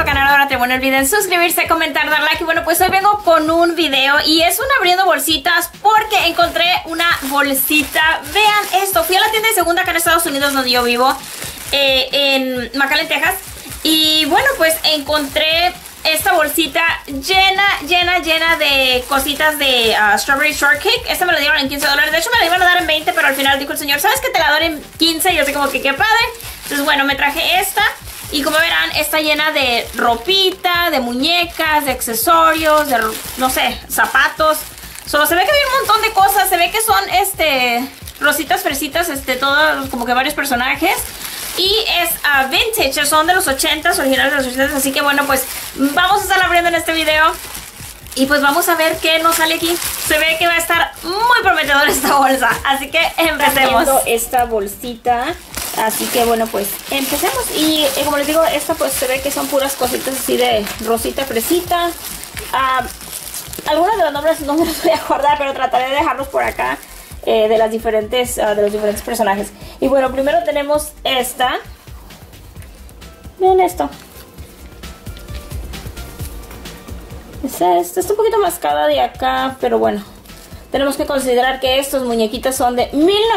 nuestro canal, ahora te no olviden suscribirse, comentar, dar like. Y bueno, pues hoy vengo con un video y es un abriendo bolsitas porque encontré una bolsita. Vean esto, fui a la tienda de segunda acá en Estados Unidos donde yo vivo, en McAllen, Texas. Y bueno, pues encontré esta bolsita llena de cositas de Strawberry Shortcake. Esta me la dieron en $15. De hecho me la iban a dar en 20, pero al final dijo el señor, ¿sabes que te la doy en 15? Y yo así como que qué padre. Entonces bueno, me traje esta. Y como verán, está llena de ropita, de muñecas, de accesorios, de, no sé, zapatos. Solo se ve que hay un montón de cosas. Se ve que son, rositas, fresitas, todos como que varios personajes. Y es vintage, son de los 80s, originales de los 80s. Así que bueno, pues vamos a estar abriendo en este video. Y pues vamos a ver qué nos sale aquí. Se ve que va a estar muy prometedor esta bolsa. Así que empecemos. Esta bolsita. Así que bueno, pues empecemos. Y como les digo, esta pues se ve que son puras cositas así de rosita, fresita. Algunos de los nombres no me los voy a acordar, pero trataré de dejarlos por acá. De los diferentes personajes. Y bueno, primero tenemos esta. Miren esto. Esta está un poquito mascada de acá, pero bueno. Tenemos que considerar que estos muñequitos son de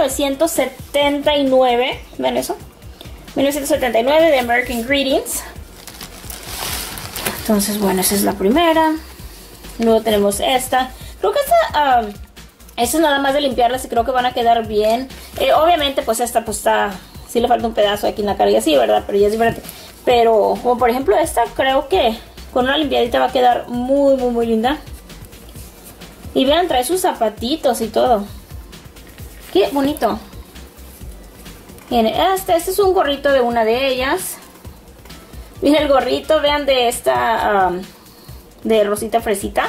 1979. ¿Ven eso? 1979 de American Greetings. Entonces, bueno, esa es la primera. Luego tenemos esta. Creo que esta es nada más de limpiarlas y creo que van a quedar bien. Obviamente, pues esta pues está... Sí le falta un pedazo aquí en la cara y así, ¿verdad? Pero ya es diferente. Pero, como por ejemplo esta, creo que con una limpiadita va a quedar muy linda. Y vean, trae sus zapatitos y todo. Qué bonito. Miren, este es un gorrito de una de ellas. Miren el gorrito, vean, de esta... de rosita fresita.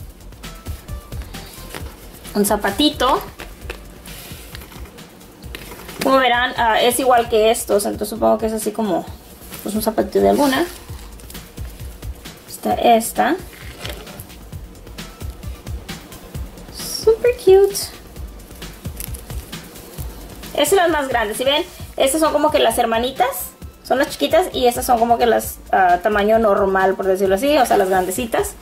Un zapatito. Como verán, es igual que estos. Entonces supongo que es así como pues un zapatito de alguna. Está esta. Super cute. Estas son las más grandes. Si ven, estas son como que las hermanitas. Son las chiquitas. Y estas son como que las tamaño normal, por decirlo así. O sea, las grandecitas.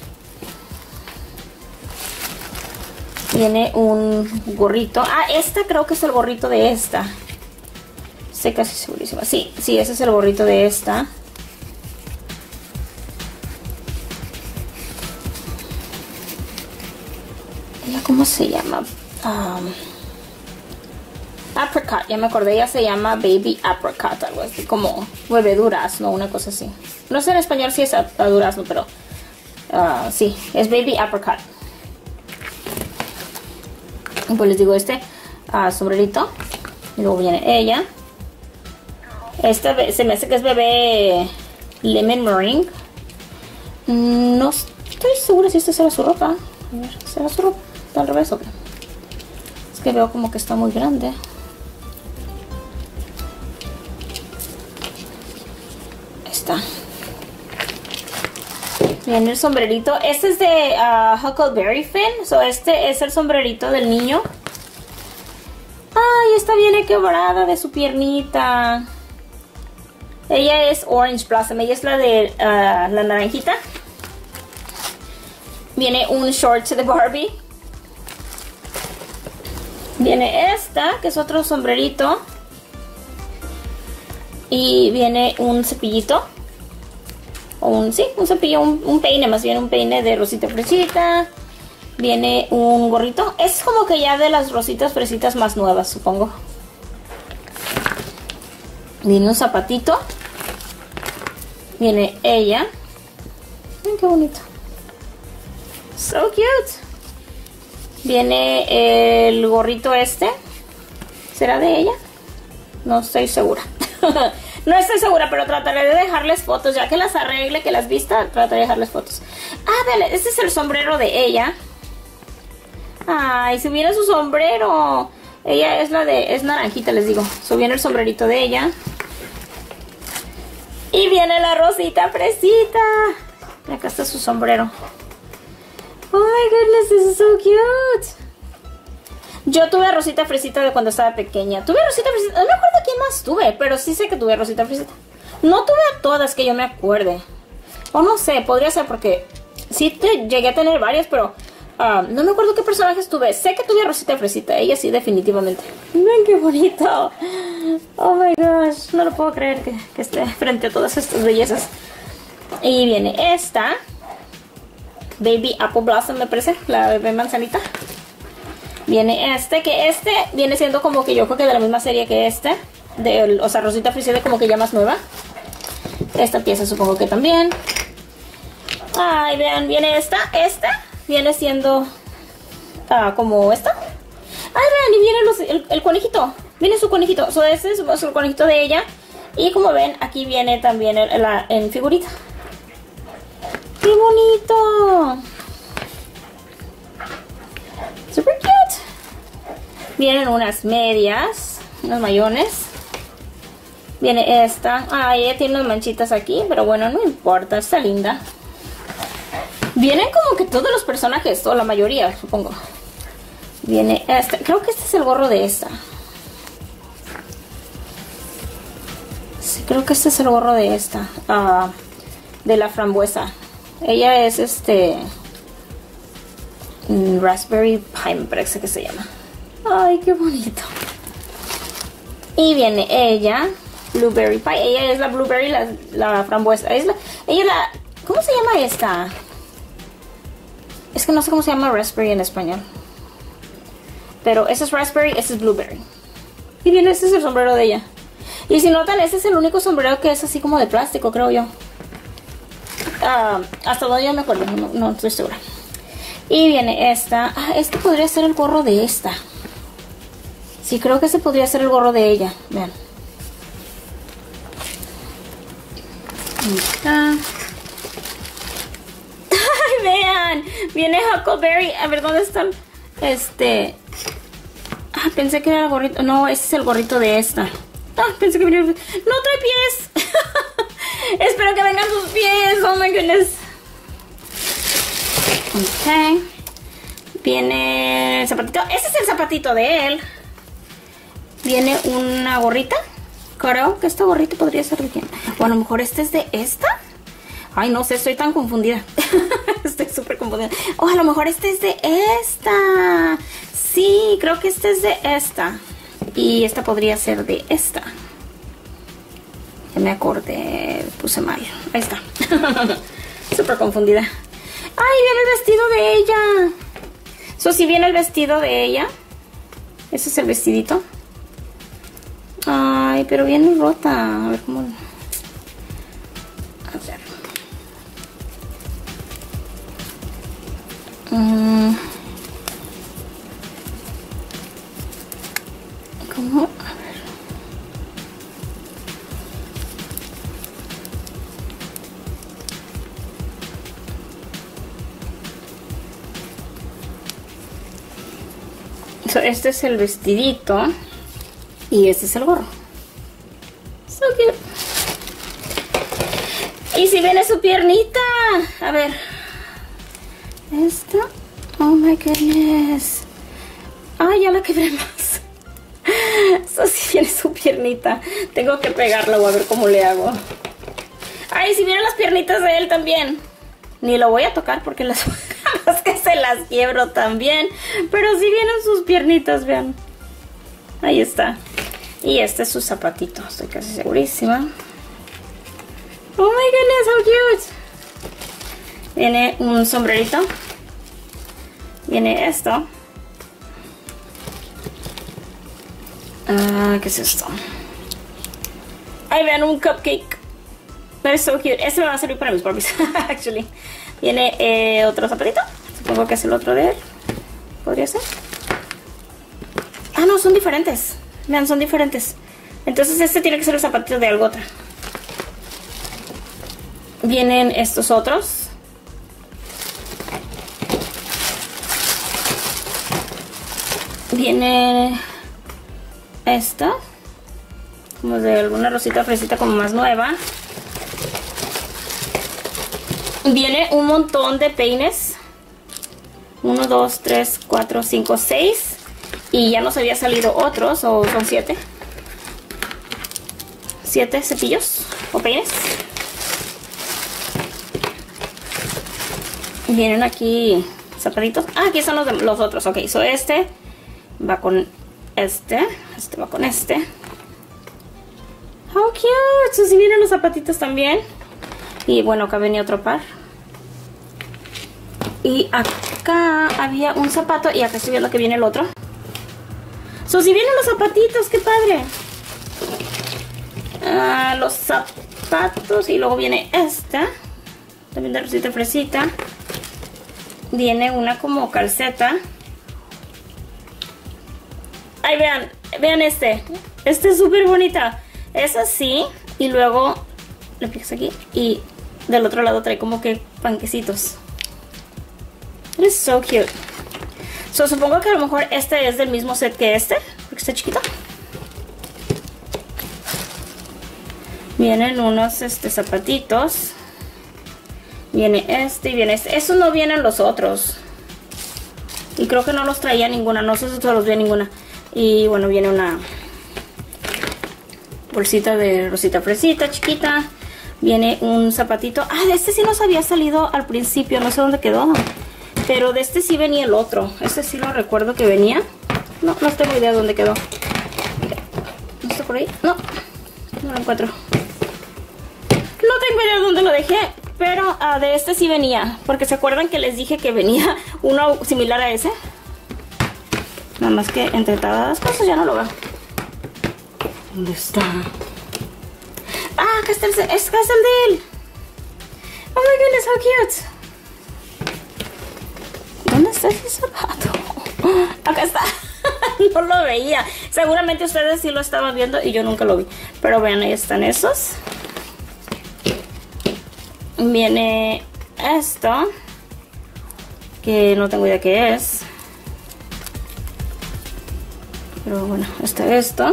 Tiene un gorrito. Esta creo que es el gorrito de esta. Estoy casi segurísima. Sí, ese es el gorrito de esta. ¿Ella cómo se llama? Apricot, ya me acordé. Ella se llama Baby Apricot, algo así como bebé durazno, una cosa así. No sé en español si es durazno, pero sí, es Baby Apricot. Pues les digo sombrerito. Y luego viene ella. Esta se me hace que es bebé Lemon Meringue. No estoy segura si esta será su ropa. A ver, ¿será su ropa? ¿Está al revés o qué? Es que veo como que está muy grande. Ahí está. Viene el sombrerito. Este es de Huckleberry Finn. So este es el sombrerito del niño. Ay, esta viene quebrada de su piernita. Ella es Orange Blossom. Ella es la de la naranjita. Viene un short de Barbie. Viene esta, que es otro sombrerito. Y viene un cepillito. Un cepillo, un peine, más bien un peine de rosita fresita. Viene un gorrito. Es como que ya de las rositas fresitas más nuevas, supongo. Viene un zapatito. Viene ella. Ay, qué bonito. So cute. Viene el gorrito este. ¿Será de ella? No estoy segura. No estoy segura, pero trataré de dejarles fotos. Ya que las arregle, que las vista, trataré de dejarles fotos. Vale, este es el sombrero de ella. Ay, se viene su sombrero. Ella es es naranjita, les digo. Viene el sombrerito de ella. Y viene la rosita fresita. Acá está su sombrero. Oh my goodness, this is so cute. Yo tuve rosita fresita de cuando estaba pequeña. Tuve rosita fresita. No me acuerdo quién más tuve, pero sí sé que tuve rosita fresita. No tuve a todas que yo me acuerde. O no sé, podría ser porque sí llegué a tener varias, pero no me acuerdo qué personajes tuve. Sé que tuve a Rosita Fresita, ella sí, definitivamente. Ven qué bonito. Oh my gosh, no lo puedo creer que esté frente a todas estas bellezas. Y viene esta Baby Apple Blossom, me parece, la bebé manzanita. Viene que este viene siendo como que yo creo que de la misma serie que este. O sea, Rosita Fresita como que ya más nueva. Esta pieza supongo que también. Ay, vean, viene esta viene siendo como esta. Ay, vean, y viene el conejito. Viene su conejito. Este es el conejito de ella. Y como ven, aquí viene también en figurita. ¡Qué bonito! Super cute. Vienen unas medias, unos mayones. Viene esta. Ay, ella tiene unas manchitas aquí, pero bueno, no importa, está linda. Vienen como que todos los personajes, o la mayoría, supongo. Viene esta. Creo que este es el gorro de esta. Sí, creo que este es el gorro de esta. De la frambuesa. Ella es Raspberry Pie, me parece que se llama. Ay, qué bonito. Y viene ella, Blueberry Pie. Ella es la blueberry, la frambuesa. ¿Cómo se llama esta? Es que no sé cómo se llama raspberry en español. Pero ese es raspberry, ese es blueberry. Y bien, este es el sombrero de ella. Y si notan, este es el único sombrero que es así como de plástico, creo yo. Hasta donde yo me acuerdo, no estoy segura. Y viene esta. Este podría ser el gorro de esta. Sí, creo que ese podría ser el gorro de ella. Vean. Ahí está. ¡Ay, vean! Viene Huckleberry. A ver, ¿dónde están? Pensé que era el gorrito. No, este es el gorrito de esta. Pensé que venía... ¡No trae pies! Espero que vengan sus pies. Oh my goodness. Ok. Viene el zapatito. Este es el zapatito de él. Viene una gorrita. Creo que esta gorrita podría ser de quién. O a lo mejor este es de esta. Ay, no sé, estoy tan confundida. Estoy súper confundida. O a lo mejor este es de esta. Sí, creo que este es de esta. Y esta podría ser de esta. Ya me acordé, puse mal. Ahí está. Súper confundida. ¡Ay, viene el vestido de ella! Si viene el vestido de ella. Ese es el vestidito. Ay, pero viene rota. A ver cómo... A ver. ¿Cómo? Este es el vestidito y este es el gorro. So cute. Y si viene su piernita, a ver, esta, oh my goodness, ya la quebré más. Si viene su piernita, tengo que pegarla o a ver cómo le hago. Ay, si vienen las piernitas de él también, ni lo voy a tocar porque las que se las quiebro también. Pero si vienen sus piernitas, vean. Ahí está. Y este es su zapatito, estoy casi segurísima. Oh my goodness, how cute. Viene un sombrerito. Viene esto. ¿Qué es esto? Ahí vean, un cupcake. That is so cute. Este me va a servir para mis Barbies, actually. Viene otro zapatito. Supongo que es el otro de él. ¿Podría ser? No, son diferentes. Vean, son diferentes. Entonces este tiene que ser el zapatito de algo otra. Vienen estos otros. Viene esta. Como de alguna rosita fresita como más nueva. Viene un montón de peines. 1, 2, 3, 4, 5, 6. Y ya nos había salido otros, o son 7. 7 cepillos o peines. Vienen aquí zapatitos. Ah, aquí son los otros. Ok, so este va con este. Este va con este. How cute. So, sí vienen los zapatitos también. Y bueno, acá venía otro par. Y acá había un zapato. Y acá estoy viendo que viene el otro. So, sí vienen los zapatitos. ¡Qué padre! Los zapatos. Y luego viene esta. También de rosita fresita. Viene una como calceta. Ay, vean. Vean este. Este es súper bonita. Es así. Y luego le picas aquí. Y del otro lado trae como que panquecitos. Es so cute. So, supongo que a lo mejor este es del mismo set que este. Porque está chiquito. Vienen unos zapatitos. Viene este y viene este. Esos no vienen los otros. Y creo que no los traía ninguna. No sé si los vi ninguna. Y bueno, viene una bolsita de rosita fresita chiquita. Viene un zapatito. Ah, de este sí nos había salido al principio. No sé dónde quedó. Pero de este sí venía el otro. Este sí lo recuerdo que venía. No tengo idea de dónde quedó. ¿No está por ahí? No lo encuentro. No tengo idea de dónde lo dejé. Pero de este sí venía. Porque se acuerdan que les dije que venía uno similar a ese. Nada más que entre todas las cosas ya no lo veo. ¿Dónde está? Ah, acá está el de él. Oh my goodness, how cute. ¿Dónde está ese zapato? Acá está. No lo veía. Seguramente ustedes sí lo estaban viendo y yo nunca lo vi. Pero vean, ahí están esos. Viene esto. Que no tengo idea qué es. Pero bueno, está esto.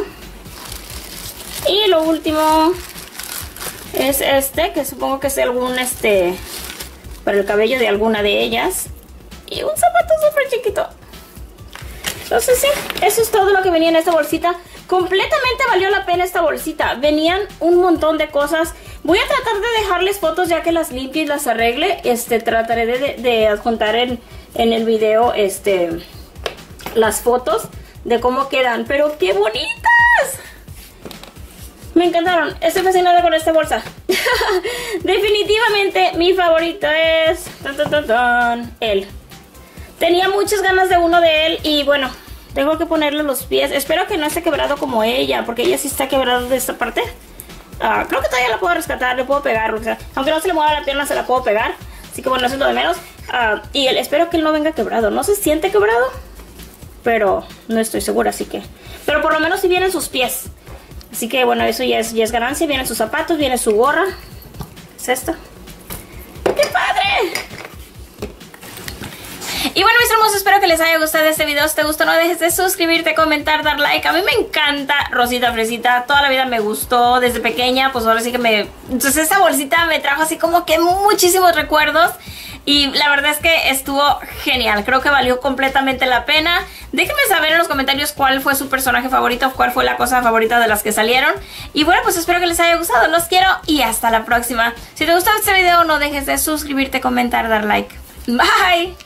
Y lo último es este, que supongo que es algún para el cabello de alguna de ellas. Y un zapato súper chiquito. Entonces sí, eso es todo lo que venía en esta bolsita. Completamente valió la pena esta bolsita. Venían un montón de cosas. Voy a tratar de dejarles fotos ya que las limpie y las arregle. Trataré de adjuntar en el video las fotos de cómo quedan. Pero ¡qué bonitas! Me encantaron. Estoy fascinada con esta bolsa. Definitivamente mi favorito es él. Tenía muchas ganas de uno de él y bueno, tengo que ponerle los pies. Espero que no esté quebrado como ella, porque ella sí está quebrada de esta parte. Creo que todavía la puedo rescatar, le puedo pegar. O sea, aunque no se le mueva la pierna, se la puedo pegar. Así que bueno, eso es lo de menos. Y espero que él no venga quebrado. No se siente quebrado, pero no estoy segura, así que... Pero por lo menos sí vienen sus pies. Así que bueno, eso ya es ganancia. Vienen sus zapatos, viene su gorra. ¿Es esto? ¡Qué padre! Y bueno, mis hermosos, espero que les haya gustado este video. Si te gustó, no dejes de suscribirte, comentar, dar like. A mí me encanta Rosita Fresita. Toda la vida me gustó desde pequeña. Pues ahora sí que entonces esta bolsita me trajo así como que muchísimos recuerdos. Y la verdad es que estuvo genial. Creo que valió completamente la pena. Déjenme saber en los comentarios cuál fue su personaje favorito, cuál fue la cosa favorita de las que salieron. Y bueno, pues espero que les haya gustado. Los quiero y hasta la próxima. Si te gustó este video, no dejes de suscribirte, comentar, dar like. Bye.